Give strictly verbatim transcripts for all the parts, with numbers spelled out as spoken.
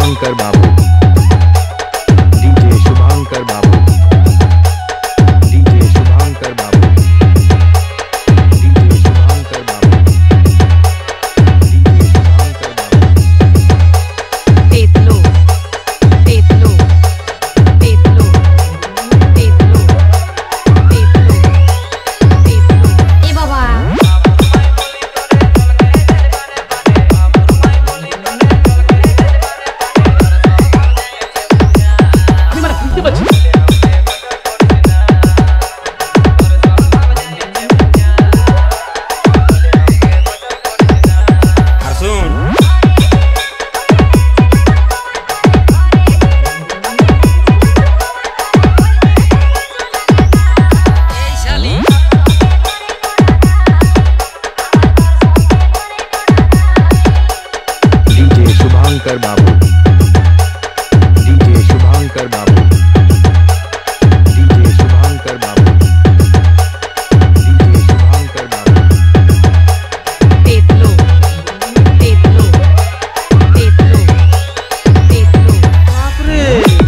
शुभांकर बाबू, डीजे शुभांकर बाबू, डीजे शुभांकर बाबू, डीजे शुभांकर बाबू, डीजे शुभांकर बाबू। पेतलो पेतलो पेतलो पेतलो पेतलो पेतलो ए बाबा शुभांकर बाबू, डीजे शुभांकर बाबू, डीजे शुभांकर बाबू, डीजे शुभांकर बाबू। पेतलो पेतलो पेतलो पेतलो बाप रे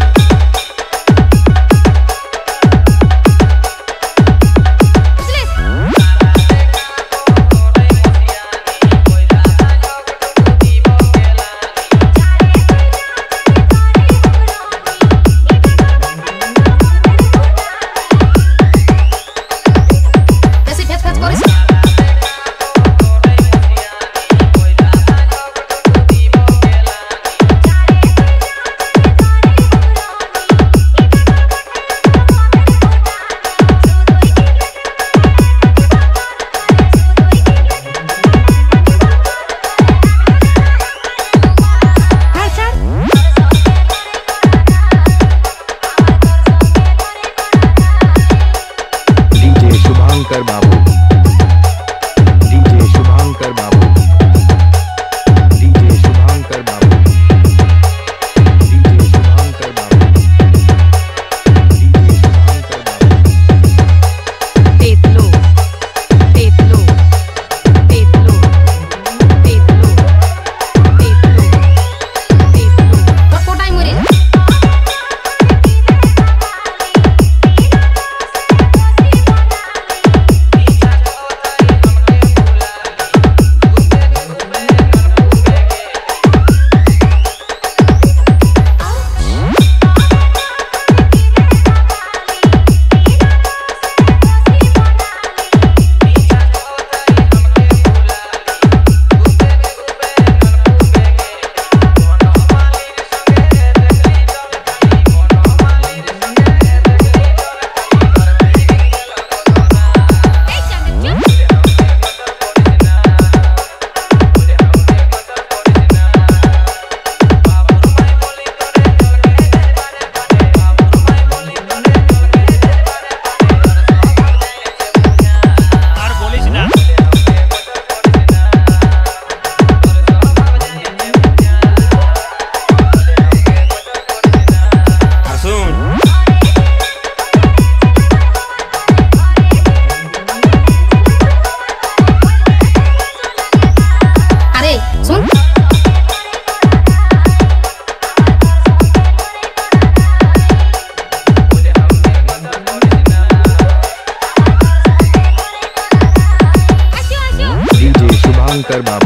शुभांकर बाबू, डीजे शुभांकर बाबू, डीजे शुभांकर बाबू, डीजे शुभांकर बाबू, डीजे शुभांकर बाबू। पेतलो पेतलो पेतलो पेतलो पेतलो पेतलो कोटाई मोरे डीजे शुभांकर बाबू।